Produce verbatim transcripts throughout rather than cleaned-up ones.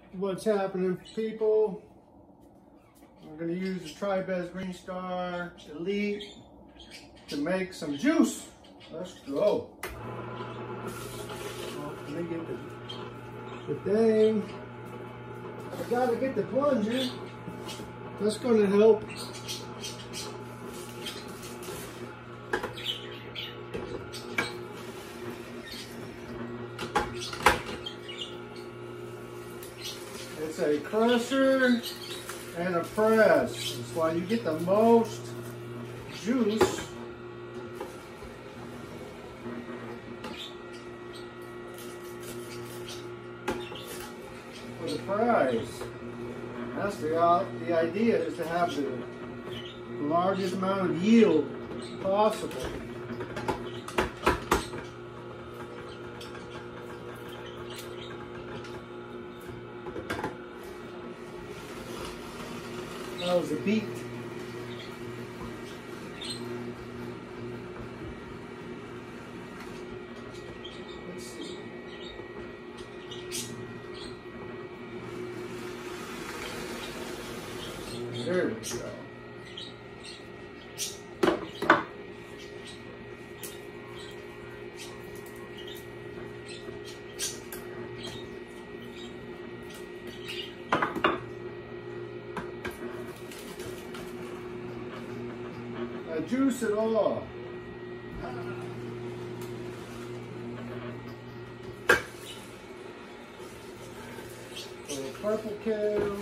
What's happening, people? I'm going to use the Tribest Green Star Elite to make some juice. Let's go. Oh, let me get the, the thing. I gotta get the plunger. That's gonna help. It's a crusher and a press. That's why you get the most juice. For the price. That's the, uh, the idea, is to have the largest amount of yield possible. That was a beat. Let's see. There we go. I juice it all. A little purple kale.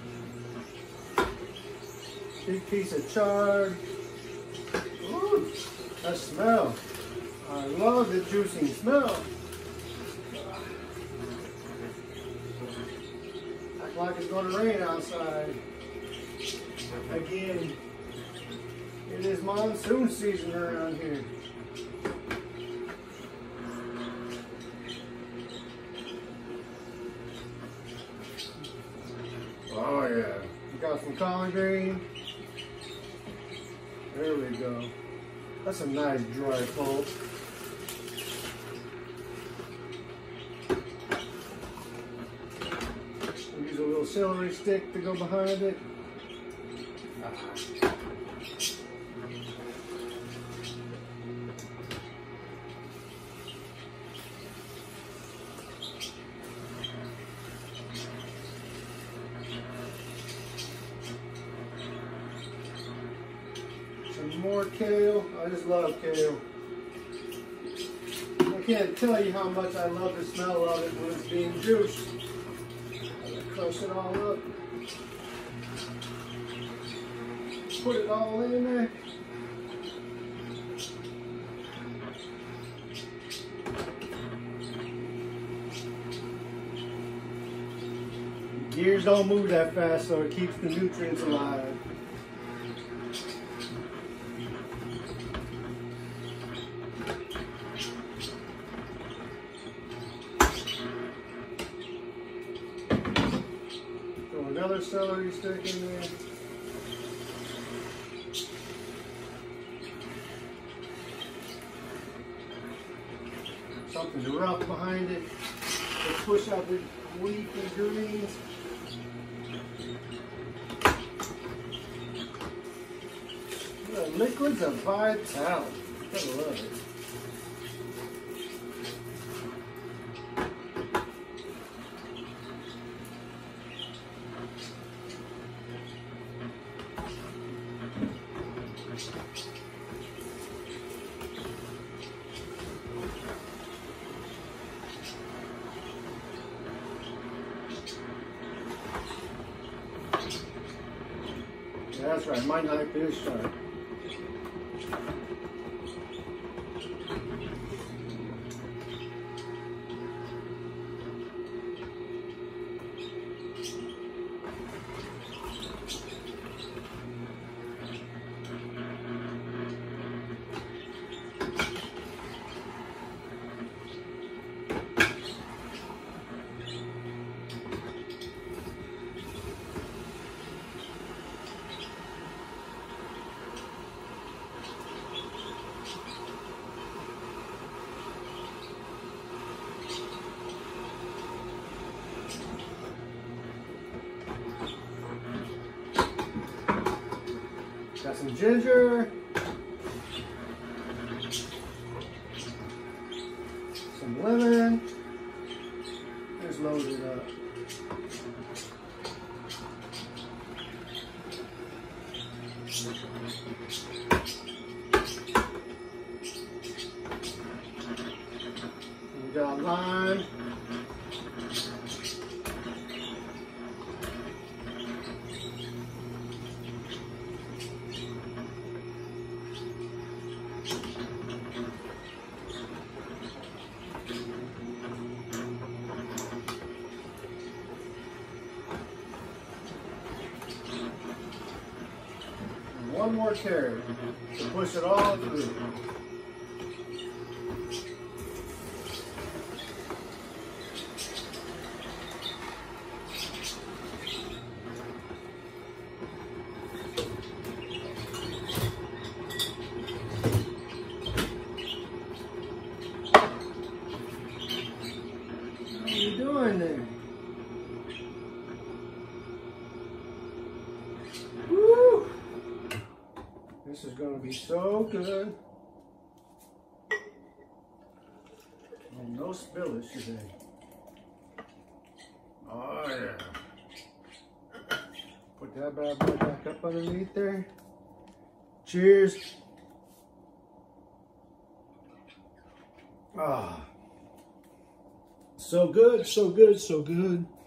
Big piece of chard. Ooh, that smell. I love the juicing smell. Act like it's going to rain outside. Again, it is monsoon season around here. Oh yeah. We got some collard green. There we go. That's a nice dry pulp. We'll use a little celery stick to go behind it. Ah. Some more kale. I just love kale. I can't tell you how much I love the smell of it when it's being juiced. I crush it all up. Put it all in there. Gears don't move that fast, so it keeps the nutrients alive. Throw another celery stick in there. Something rough behind it to push out the leaf and greens. The liquids of vitality. I love it. Yeah, that's right, my knife is sharp. some ginger, some lemon. Let's load it up. We got lime. One more carrot to push it all through. What are you doing there? Woo! This is going to be so good. And no spillage today. Oh yeah. Put that bad boy back up underneath there. Cheers. Ah. So good, so good, so good.